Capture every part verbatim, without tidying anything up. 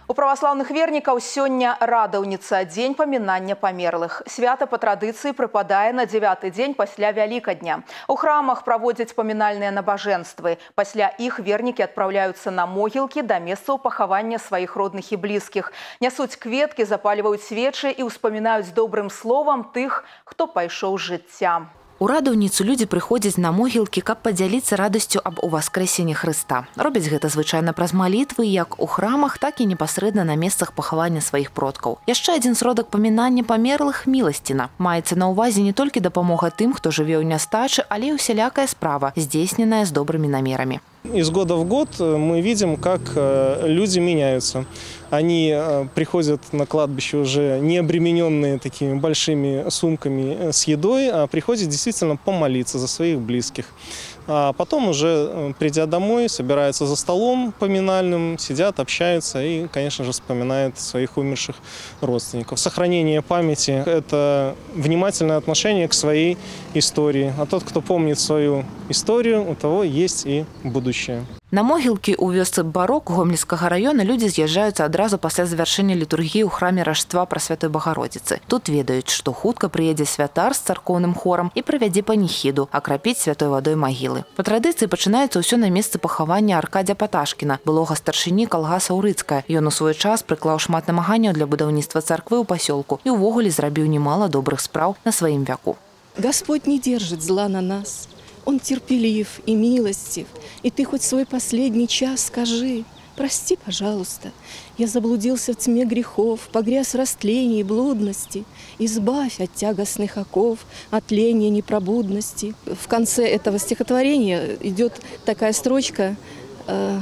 У православных вернікаў сёння радаўніца, дзень памінання памерлых. Свята па традыцыі прыпадае на дзевяты дзень пасля Вялікадня. У храмах праводзяць памінальныя набажэнствы. Пасля іх вернікі адпраўляюцца на могілкі да месцаў пахавання сваіх родных і блізкіх. Нясуць кветкі, запальваюць свечы і ўспамінаюць добрым словам тых, хто пайшоў з жыцця. У радаўніцу людзі прыходзяць на могілкі, каб падзяліцца радасцю аб уваскрэсенні Хрыста. Робяць гэта звычайна праз малітвы як у храмах, так і непасрэдна на месцах пахавання сваіх продкаў. Яшчэ адзін сродак памінання памерлых – міласціна. Маецца на ўвазе не толькі дапамога тым, хто жыве ў нястачы, але і усялякая справа, здзейсненая з добрымі намерамі. Из года в год мы видим, как люди меняются. Они приходят на кладбище уже не обремененные такими большими сумками с едой, а приходят действительно помолиться за своих близких. А потом уже, придя домой, собираются за столом поминальным, сидят, общаются и, конечно же, вспоминают своих умерших родственников. Сохранение памяти – это внимательное отношение к своей истории. А тот, кто помнит свою историю, у того есть и будущее. На могілкі ў вёсцы Барок Гомельскага района людзі з'язджаюцца адразу пасля завяршэння літургіі ў храме Ражства Прасвятой Багародзіцы. Тут ведаюць, што хутка прыедзе святар з царкоўным хорам і правядзе паніхіду, акрапіць святой вадой магілы. Па традыцыі пачынаецца ўсё на месцы пахавання Аркадзя Паташкіна, былога старшыні калгаса Ўрыцкая. Ён у свой час прыклаў шмат намаганняў для будаўніцтва царквы ў пасёлку і ўвогуле зрабіў немало добрых спраў на сваім вяку. Господь не держит зла на нас. Он терпелив и милостив, и ты хоть свой последний час скажи: прости, пожалуйста, я заблудился в тьме грехов, погряз в растлении и блудности, избавь от тягостных оков, от лени непробудности. В конце этого стихотворения идет такая строчка: э,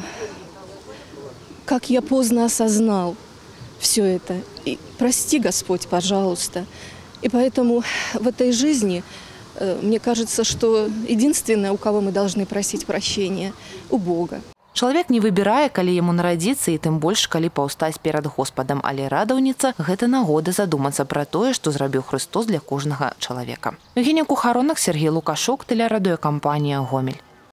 как я поздно осознал все это, и прости, Господь, пожалуйста. И поэтому в этой жизни мне кажется, что единственное, у кого мы должны просить прощения, у Бога. Чалавек не выбірае, калі яму нарадзіцца, і тым больш, калі паўстаць перад Господам. Але радаўніца – гэта нагода задумацца пра тое, што зрабіў Хрыстос для кожнага чалавека. Евгения Кухаронок, Сергей Лукашук, тэлерадыёкампанія «Гомель».